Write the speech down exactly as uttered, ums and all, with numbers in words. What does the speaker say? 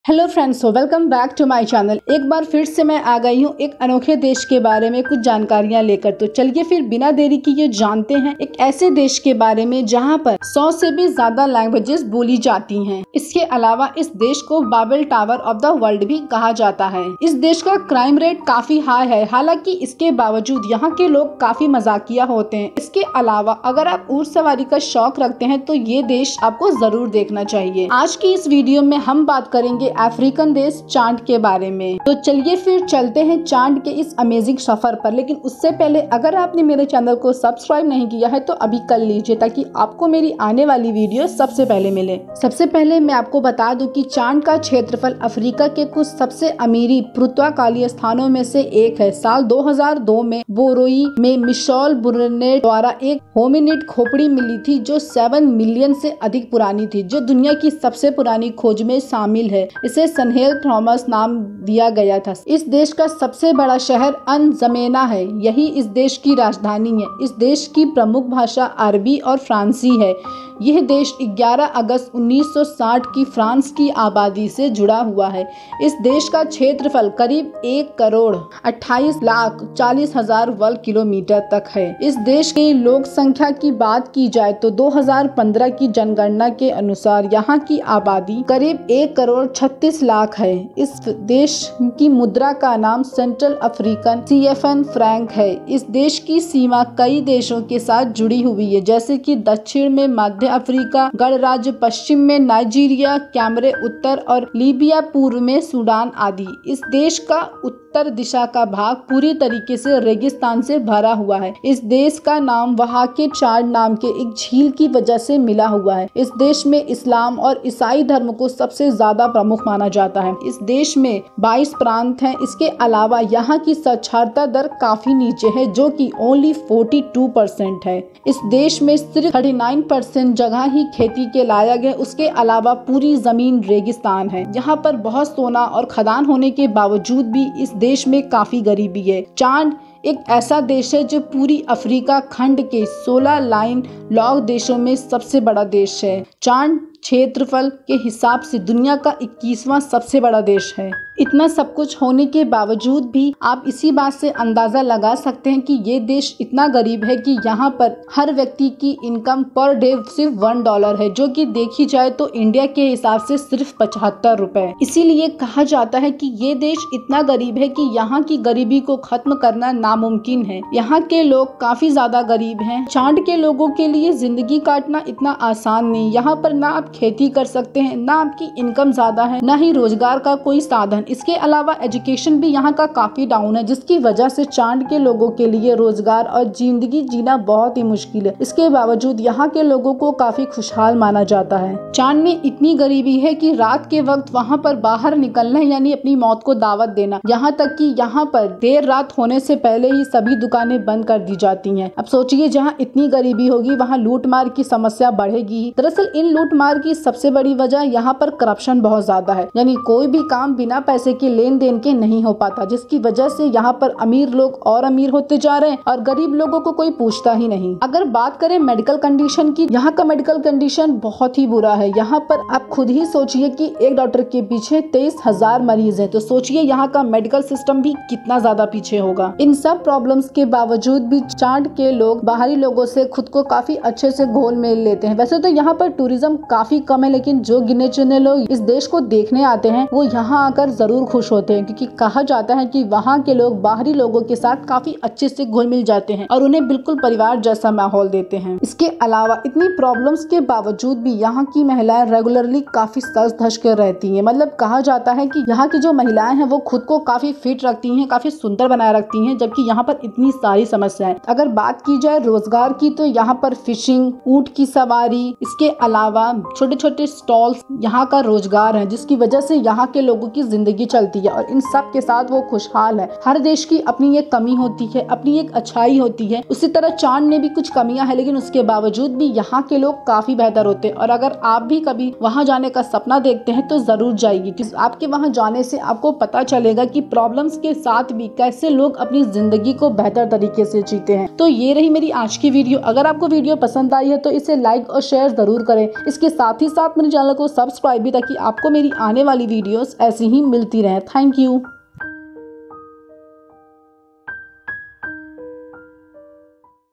Hello friends, welcome back to my channel. एक बार फिर से मैं आ गई हूँ एक अनोखे देश के बारे में कुछ जानकारियाँ लेकर। तो चलिए फिर बिना देरी किए जानते हैं एक ऐसे देश के बारे में जहाँ पर सौ से भी ज्यादा लैंग्वेजेस बोली जाती हैं। इसके अलावा इस देश को Babel tower of the world भी कहा जाता है। इस देश का क्राइम रेट काफी हाई है, हालांकि इसके बावजूद यहाँ के लोग काफी मजाकिया होते हैं। इसके अलावा अगर आप ऊंट सवारी का शौक रखते हैं तो ये देश आपको जरूर देखना चाहिए। आज की इस वीडियो में हम बात करेंगे अफ्रीकन देश चांद के बारे में। तो चलिए फिर चलते हैं चांद के इस अमेजिंग सफर पर। लेकिन उससे पहले अगर आपने मेरे चैनल को सब्सक्राइब नहीं किया है तो अभी कर लीजिए, ताकि आपको मेरी आने वाली वीडियो सबसे पहले मिले। सबसे पहले मैं आपको बता दूं कि चांद का क्षेत्रफल अफ्रीका के कुछ सबसे अमीरी पुर्तगाली स्थानों में से एक है। साल दो हज़ार दो में बोरोई में मिशेल बुर्नेट द्वारा एक होमिनिड खोपड़ी मिली थी जो सेवन मिलियन से अधिक पुरानी थी, जो दुनिया की सबसे पुरानी खोज में शामिल है। इसे सनहेल थॉमस नाम दिया गया था। इस देश का सबसे बड़ा शहर अनजमेना है, यही इस देश की राजधानी है। इस देश की प्रमुख भाषा अरबी और फ्रांसी है। यह देश ग्यारह अगस्त उन्नीस सौ साठ की फ्रांस की आबादी से जुड़ा हुआ है। इस देश का क्षेत्रफल करीब एक करोड़ अट्ठाईस लाख चालीस हजार वर्ग किलोमीटर तक है। इस देश की लोक संख्या की बात की जाए तो दो हज़ार पंद्रह की जनगणना के अनुसार यहाँ की आबादी करीब एक करोड़ छत्तीस लाख है। इस देश की मुद्रा का नाम central African C F N franc है। इस देश की सीमा कई देशों के साथ जुड़ी हुई है, जैसे कि दक्षिण में मध्य अफ्रीका गणराज्य, पश्चिम में नाइजीरिया, कैमरे उत्तर और लीबिया, पूर्व में सूडान आदि। इस देश का उत्तर दिशा का भाग पूरी तरीके से रेगिस्तान से भरा हुआ है। इस देश का नाम वहाँ के चाड नाम के एक झील की वजह से मिला हुआ है। इस देश में इस्लाम और ईसाई धर्म को सबसे ज्यादा प्रमुख माना जाता है। इस देश में बाईस प्रांत हैं। इसके अलावा यहाँ की साक्षरता दर काफी नीचे है, जो कि ओनली बयालीस परसेंट है। इस देश में सिर्फ उनतालीस परसेंट जगह ही खेती के लायक है। उसके अलावा पूरी जमीन रेगिस्तान है। यहाँ पर बहुत सोना और खदान होने के बावजूद भी इस देश में काफी गरीबी है। चांद एक ऐसा देश है जो पूरी अफ्रीका खंड के सोलह लाइन लॉग देशों में सबसे बड़ा देश है। चांद क्षेत्रफल के हिसाब से दुनिया का इक्कीसवां सबसे बड़ा देश है। इतना सब कुछ होने के बावजूद भी आप इसी बात से अंदाजा लगा सकते हैं कि ये देश इतना गरीब है कि यहाँ पर हर व्यक्ति की इनकम पर डे सिर्फ वन डॉलर है, जो कि देखी जाए तो इंडिया के हिसाब से सिर्फ पचहत्तर रुपए। इसीलिए कहा जाता है कि ये देश इतना गरीब है कि यहाँ की गरीबी को खत्म करना नामुमकिन है। यहाँ के लोग काफी ज्यादा गरीब हैं। चांद के लोगों के लिए जिंदगी काटना इतना आसान नहीं। यहाँ पर ना आप खेती कर सकते हैं, ना आपकी इनकम ज्यादा है, ना ही रोजगार का कोई साधन। इसके अलावा एजुकेशन भी यहाँ का काफी डाउन है, जिसकी वजह से चांद के लोगों के लिए रोजगार और जिंदगी जीना बहुत ही मुश्किल है। इसके बावजूद यहाँ के लोगों को काफी खुशहाल माना जाता है। चांद में इतनी गरीबी है कि रात के वक्त वहाँ पर बाहर निकलना यानी अपनी मौत को दावत देना, यहाँ तक कि यहाँ पर देर रात होने से पहले ही सभी दुकानें बंद कर दी जाती हैं। अब सोचिए, जहाँ इतनी गरीबी होगी वहाँ लूट मार की समस्या बढ़ेगी। दरअसल इन लूट मार की सबसे बड़ी वजह यहाँ पर करप्शन बहुत ज्यादा है, यानी कोई भी काम बिना पैसे के लेन देन के नहीं हो पाता, जिसकी वजह से यहाँ पर अमीर लोग और अमीर होते जा रहे हैं और गरीब लोगों को कोई पूछता ही नहीं। अगर बात करें मेडिकल कंडीशन की, यहाँ का मेडिकल कंडीशन बहुत ही बुरा है। यहाँ पर आप खुद ही सोचिए कि एक डॉक्टर के पीछे तेईस हजार मरीज है, तो सोचिए यहाँ का मेडिकल सिस्टम भी कितना ज्यादा पीछे होगा। इन सब प्रॉब्लम्स के बावजूद भी चांद के लोग बाहरी लोगों से खुद को काफी अच्छे से घोल मेल लेते हैं। वैसे तो यहाँ पर टूरिज्म काफी कम है, लेकिन जो गिने चुने लोग इस देश को देखने आते हैं वो यहाँ आकर जरूर खुश होते हैं, क्योंकि कहा जाता है कि वहाँ के लोग बाहरी लोगों के साथ काफी अच्छे से घुल मिल जाते हैं और उन्हें बिल्कुल परिवार जैसा माहौल देते हैं। इसके अलावा इतनी प्रॉब्लम्स के बावजूद भी यहाँ की महिलाएं रेगुलरली काफी सज धज कर रहती हैं। मतलब कहा जाता है कि यहाँ की जो महिलाएं हैं वो खुद को काफी फिट रखती हैं, काफी सुंदर बनाए रखती हैं, जबकि यहाँ पर इतनी सारी समस्याएं। अगर बात की जाए रोजगार की तो यहाँ पर फिशिंग, ऊंट की सवारी, इसके अलावा छोटे छोटे स्टॉल्स यहाँ का रोजगार है, जिसकी वजह से यहाँ के लोगों की जिंदगी चलती है और इन सब के साथ वो खुशहाल है। हर देश की अपनी एक कमी होती है, अपनी एक अच्छाई होती है। उसी तरह चांद में भी कुछ कमियां हैं, लेकिन उसके बावजूद भी यहाँ के लोग काफी बेहतर होते हैं। और अगर आप भी कभी वहाँ जाने का सपना देखते हैं तो जरूर जाइए, क्योंकि आपके वहाँ जाने से आपको पता चलेगा कि प्रॉब्लम्स के साथ भी कैसे लोग अपनी जिंदगी को बेहतर तरीके से जीते हैं। तो ये रही मेरी आज की वीडियो। अगर आपको वीडियो पसंद आई है तो इसे लाइक और शेयर जरूर करें। इसके साथ साथ ही साथ मेरे चैनल को सब्सक्राइब भी, ताकि आपको मेरी आने वाली वीडियोस ऐसी ही मिलती रहे। Thank you.